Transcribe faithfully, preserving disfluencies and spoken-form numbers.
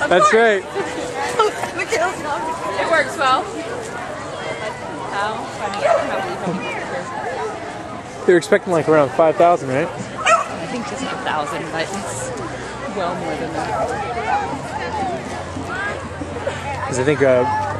That's course. right. It works well. How funny. How funny. They were expecting like around five thousand, right? I think just a thousand, but it's well more than that. Because I think uh,